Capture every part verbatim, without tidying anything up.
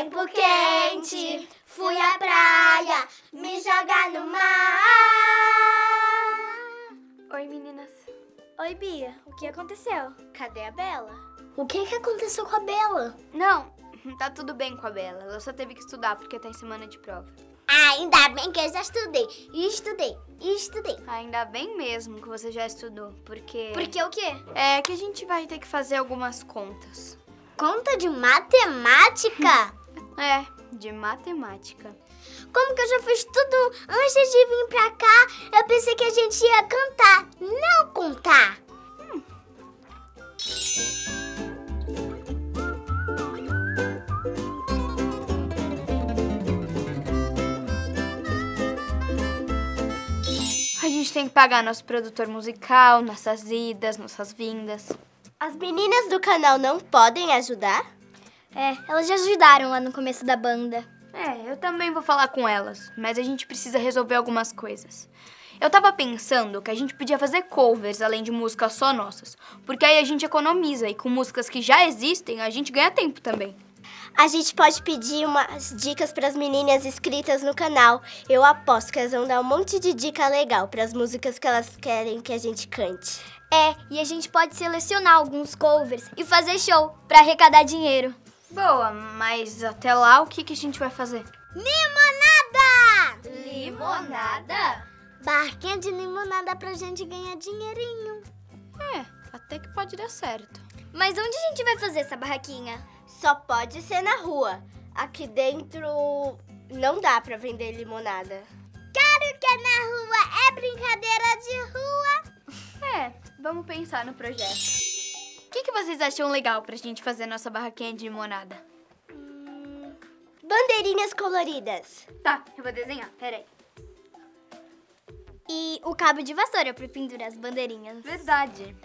tempo quente, fui à praia me jogar no mar. Oi, meninas. Oi, Bia. O que aconteceu? Cadê a Bela? O que que aconteceu com a Bela? Não, tá tudo bem com a Bela. Ela só teve que estudar porque tá em semana de prova. Ainda bem que eu já estudei, e estudei, e estudei. Ainda bem mesmo que você já estudou, porque... Porque o quê? É que a gente vai ter que fazer algumas contas. Conta de matemática? É, de matemática. Como que eu já fiz tudo antes de vir pra cá, eu pensei que a gente ia cantar, não contar. Hum. A gente tem que pagar nosso produtor musical, nossas idas, nossas vindas. As meninas do canal não podem ajudar? É, elas já ajudaram lá no começo da banda. É, eu também vou falar com elas, mas a gente precisa resolver algumas coisas. Eu tava pensando que a gente podia fazer covers além de músicas só nossas, porque aí a gente economiza e com músicas que já existem a gente ganha tempo também. A gente pode pedir umas dicas para as meninas inscritas no canal. Eu aposto que elas vão dar um monte de dica legal para as músicas que elas querem que a gente cante. É, e a gente pode selecionar alguns covers e fazer show para arrecadar dinheiro. Boa, mas até lá o que, que a gente vai fazer? Limonada! Limonada? Barquinha de limonada pra gente ganhar dinheirinho. É, até que pode dar certo. Mas onde a gente vai fazer essa barraquinha? Só pode ser na rua. Aqui dentro não dá pra vender limonada. Claro que é na rua, é brincadeira de rua. É, vamos pensar no projeto. O que, que vocês acham legal pra gente fazer nossa barraquinha de limonada? Hum, bandeirinhas coloridas. Tá, eu vou desenhar, peraí. E o cabo de vassoura pra pendurar as bandeirinhas. Verdade.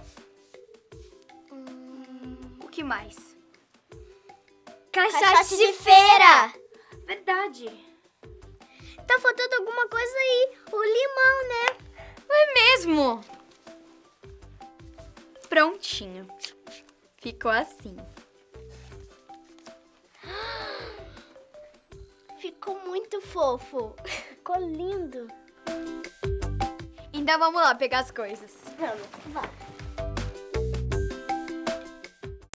Hum, o que mais? Caixote, Caixote de, de feira! Verdade. Tá faltando alguma coisa aí. O limão, né? É mesmo? Prontinho. Ficou assim. Ficou muito fofo. Ficou lindo. Então vamos lá pegar as coisas. Vamos, vai.